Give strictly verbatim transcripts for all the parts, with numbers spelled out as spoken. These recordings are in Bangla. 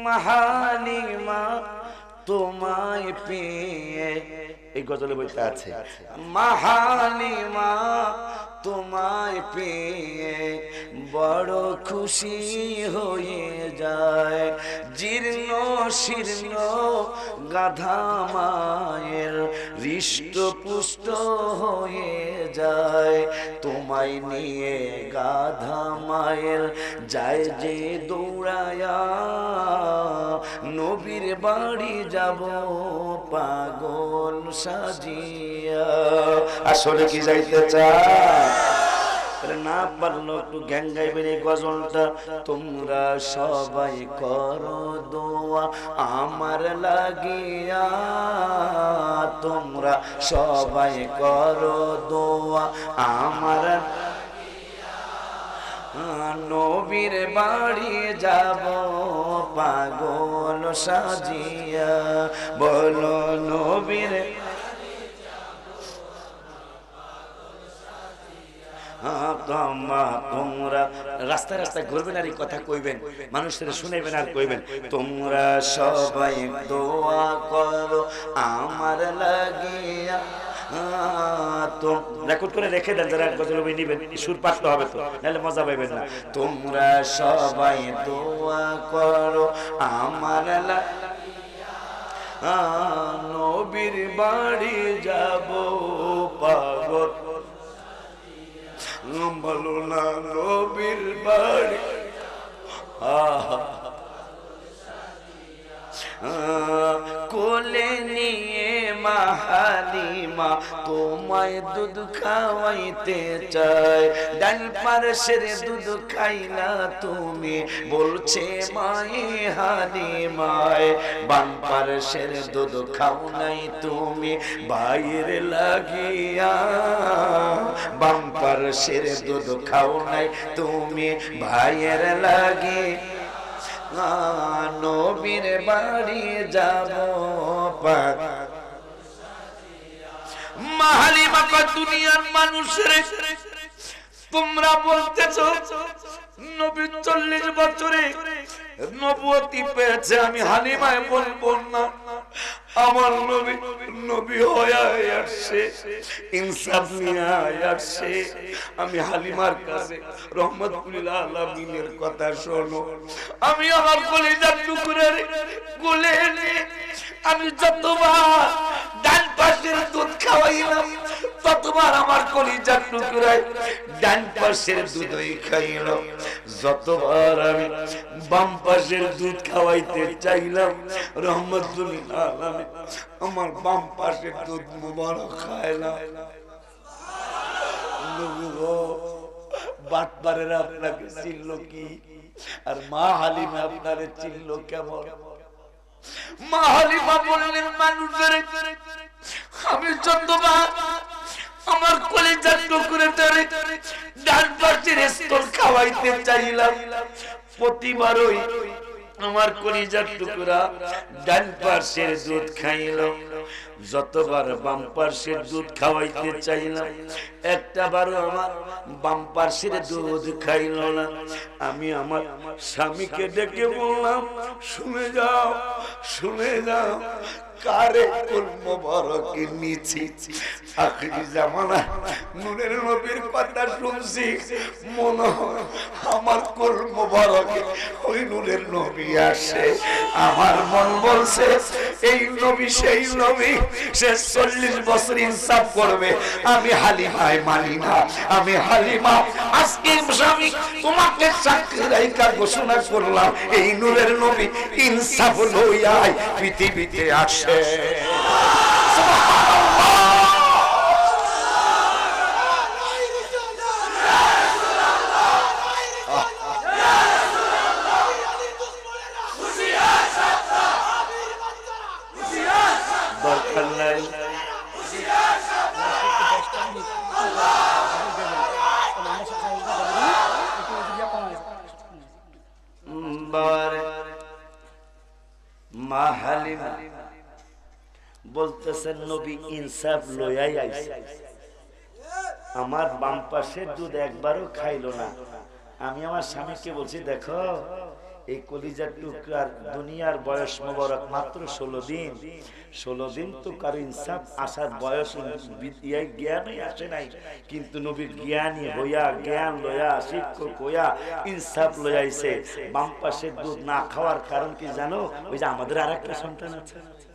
হালিমা তোমায় পেয়ে, এই গজলে বইতে আছে, মা হালিমা তোমায় পেয়ে বড় খুশি হয়ে যায়। জীর্ণ শীর্ণ গাধা মায়ের হৃষ্টপুষ্ট হয়ে যায়। তোমায় নিয়ে গাধা মায়ের যায় যে দৌড়ায়া, নবীর বাড়ি যাব পাগল সাজিয়া। আসলে কি যাইতে চায়? না পারলো একটু গ্যাং গাইবেন এই গজলটা। তোমরা সবাই করো দোয়া আমার লাগিয়া, তোমরা সবাই করো দোয়া আমার, নবীর বাড়ি যাব পাগল সাজিয়া। বলো নবীর, তোমরা রাস্তায় রাস্তায় ঘুরবেন আর এই কথা কইবেন, মানুষের শুনেবেন আর কইবেন তোমরা সবাই দোয়া করো আমার লাগিয়া। তো রেকর্ড করে রেখে দেন, যারা গজল বই নিবেন সুর পাঠতে হবে তো, নাহলে মজা পাইবেন না। তোমরা সবাই দোয়া করো আমার লাগিয়া, নবীর বাড়ি যাব পাগল, বলো না নবীর বাড়ি। কোলে নিয়ে মা হালিমা তোমায় দুধ খাওয়াইতে চায়। ডান পার্শ্বের দুধ খাইলা তুমি বলছে মায়ে হালিমায়, বাম পার্শ্বের দুধ খাও নাই তুমি ভাইয়ের লাগিয়া, বাম পার্শ্বের দুধ খাও নাই তুমি ভাইয়ের লাগে। নবীর বাড়ি যাব মা হালিমা কয় দুনিয়ার মানুষের তোমরা বলতেছো নবী চল্লিশ বছরে নবুয়তি পেয়েছে, আমি হালিমায় বলবো না আমার নবী নবী হয়ে আসছে, ইনসাফ নিয়ে আসছে। আমি হালিমার কাছে রহমতুল আলামিনের কথা শোনো, আমি আমার কলিজার টুকরে কোলে নিয়ে আমি যতবার ডান পাশের দুধ খাওয়াইলাম ততবার আমার কলিজার টুকরায় ডান পাশের দুধই খাইল। যতবার আমি বাম পাশের দুধ খাওয়াইতে চাইলাম রহমতুল আলামিন আমার বাম পাশের দুধ মুবারক খাইলাম। বাটপারেরা আপনাকে চিনল কি, আর মা হালিমা আপনারে চিনল কেমন? মা হালিমা বললেন মানুষের আমি যতবার আমার কলিজার টুকরে ধরে ডান পাশের স্তর খাওয়াইতে চাইলাম প্রতিবারই আমার কলিজার টুকরা ডান পাশের দুধ খাইল। যতবার বাম পাশের দুধ খাওয়াইতে চাইলাম একটা বারও আমার বাম পাশের দুধ খাইল না। আমি আমার স্বামীকে ডেকে বললাম শুনে যাও শুনে যাও, কারে কুল মোবারকে নিছি আখিরি জামানা নূরের নবীর কথা শুনছি, মনে হয় আমার কুল মোবারকে ওই নূরের নবী আসে। আমার মন বলছে এই নবী সেই নবী, সে চল্লিশ বছর ইনসাফ করবে। আমি হালিমায় মানি না, আমি হালিমা আজকে স্বামী তোমাকে সাক্ষী রাইখা ঘোষণা করলাম এই নূরের নবী ইনসাফ লইয়াই পৃথিবীতে আসে। মা হালিমা বলতেছেন নবী ইনসাফ লইয়াই আইছে, আমার বাম পাশের দুধ একবারও খাইলো না। আমি আমার স্বামীকে বলছি দেখো এই কলিজার টুকরার দুনিয়ার বয়স মোবারক মাত্র ষোলো দিন। ষোলো দিন তো কারো ইনসাফ আসার বয়স জ্ঞানই আসে নাই, কিন্তু নবী জ্ঞানী হইয়া জ্ঞান লয়া শিক্ষক হইয়া ইনসাফ লয়াইছে। বাম পাশের দুধ না খাওয়ার কারণ কি জানো? ওই যে আমাদের আর একটা সন্তান আছে,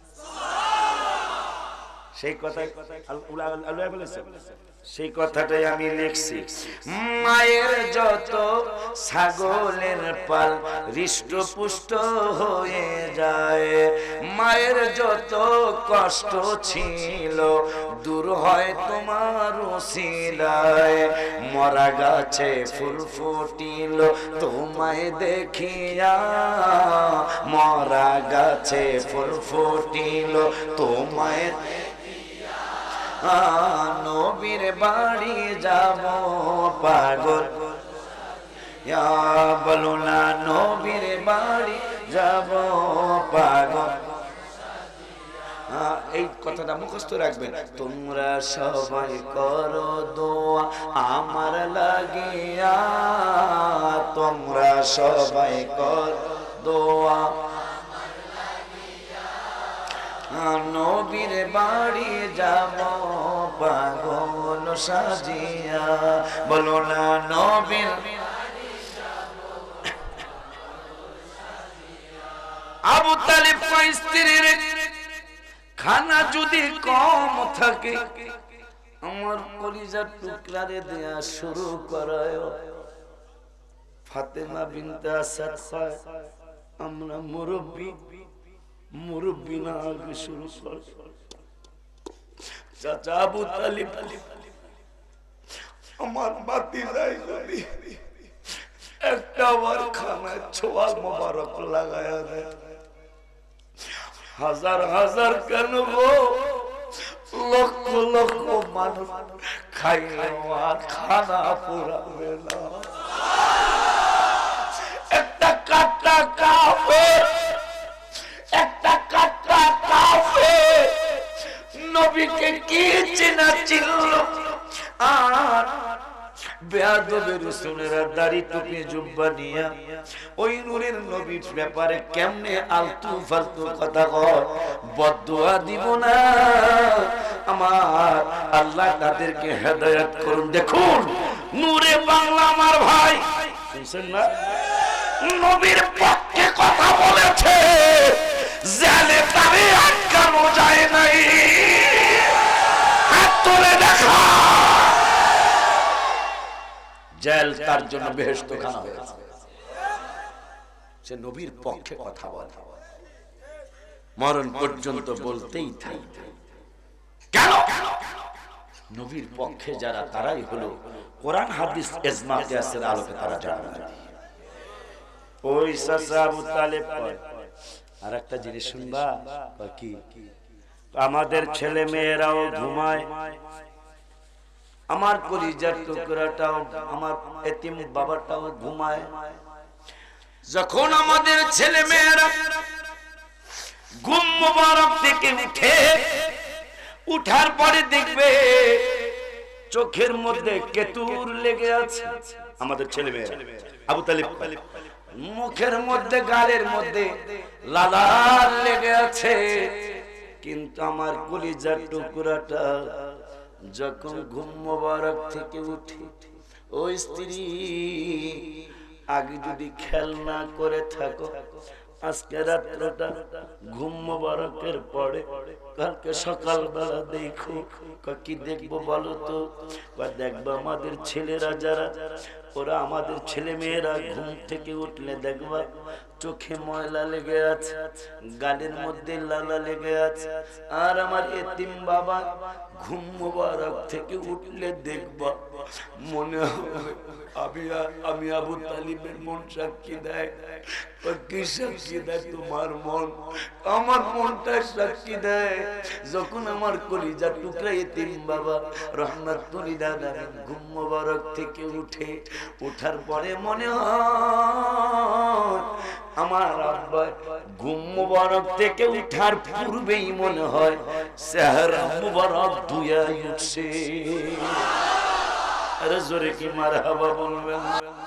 সেই কথাই আল্লাহ বলেছে, সেই কথাটাই আমি লিখছি। মায়ের যত ছাগলের পাল হৃষ্টপুষ্ট হয়ে যায়, মায়ের যত কষ্ট ছিল দূর হয় তোমার উসিলায়। মরা গাছে ফুল ফুটিল তোমায় দেখিয়া, মরা গাছে ফুল ফুটিল তোমায় নবীর বাড়ি যাব পাগল, বলো না নবীর বাড়ি যাব পাগল। এই কথাটা মুখস্থ রাখবেন। তোমরা সবাই করো দোয়া আমার লাগিয়া, তোমরা সবাই করো দোয়া নবীর বাড়ি যাব পাগল সাজিয়া, বলো না নবীর। আবু তালিব স্ত্রীর খানা যদি কম থাকে, আমার কলিজার টুকরারে দেয়া শুরু করায়। ফাতেমা বিনতে আসাদ কয়, আমরা মুরব্বী মুরব্বী না আগে শুরু কর। চাচা আবু তালিব আমার বাতি যাই যদি একটা বার খানায় ছোয়াল মোবারক লাগায়া দেয়, হাজার হাজার কেন গো লক্ষ লক্ষ মানুষ খাইলে আর খানা পুরাবে না। একটা কাটা কাফের, একটা কাটা কাফের নবীকে কি চেনা ছিল। আর বেয়াদবের রাসূলের দাড়ি টুপি জুব্বা নিয়া ওই নূরের নবীর ব্যাপারে কেমনে আলতু ফালতু কথা কয়, বদদুয়া দিব না। আমার আল্লাহ তাদেরকে হেদায়েত করুন। দেখুন নূরে বাংলা আমার ভাই শুনছেন না, নবীর পক্ষে কথা বলেছে, জেলে তারে আটকানো যায় নাই। হাত তুলে দেখা, জেল তার জন্য বেহেশত খানা হয়েছে। সে নবীর পক্ষে কথা বলে, মরণ পর্যন্ত বলতেই থাকে। কেন? নবীর পক্ষে যারা তারাই হলো কোরআন হাদিস ইজমা কিয়াসের আলোকে তারা জানে। ওই চাচা আবু তালেব কয়, আর একটা জিনিস শুনবা কি, আমাদের ছেলে মেয়েরাও ঘুমায়, আমার কলিজার টুকরাটাও আমার এতিম বাবাটাও ঘুমায়। যখন আমাদের ছেলে মেয়েরা ঘুম মুবারক থেকে উঠে, উঠার পরে দেখবে চোখের মধ্যে কেতুর লেগে আছে। আমাদের ছেলে মেয়েরা আবু তালিব মুখের মধ্যে গালের মধ্যে লালার লেগে আছে, কিন্তু আমার কলিজার টুকরাটা যখন ঘুম মোবারক থেকে উঠে, ওই স্ত্রী আগে যদি খেয়াল না করে থাকো, আজকে রাত্রটা ঘুম মোবারকের পরে কালকে সকালবেলা দেখো। কি দেখবো বলো তো? দেখবো আমাদের ছেলেরা যারা, ওরা আমাদের ছেলে মেয়েরা ঘুম থেকে উঠলে দেখবা চোখে ময়লা লেগে আছে, গালের মধ্যে লালা লেগে আছে। আর আমার এতিম বাবা ঘুম মোবারক থেকে উঠলে দেখবা মনে হবে আমি আমি আবু তালিবের মন সাক্ষী দেয়। কি সাক্ষী দেয়? তোমার মন, আমার মনটা সাক্ষী দেয়। যখন আমার কলিজার টুকরা এতিম বাবা রহমাতুল্লাহ আলাইহি ঘুম মোবারক থেকে উঠে, উঠার পরে মনে হয় আমার আব্বা ঘুম মুবারক থেকে উঠার পূর্বেই মনে হয় চেহারা মুবারক ধুইয়া উঠছে। আরে জোরে কি মারহাবা বলবেন?